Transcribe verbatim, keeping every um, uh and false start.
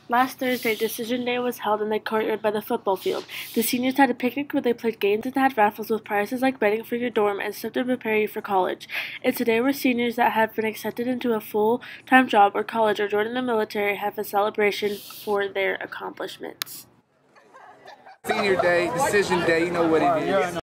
Last Thursday, Decision Day was held in the courtyard by the football field. The seniors had a picnic where they played games and had raffles with prizes like betting for your dorm and stuff to prepare you for college. It's a day where seniors that have been accepted into a full-time job or college or joining the military have a celebration for their accomplishments. Senior Day, Decision Day, you know what it is.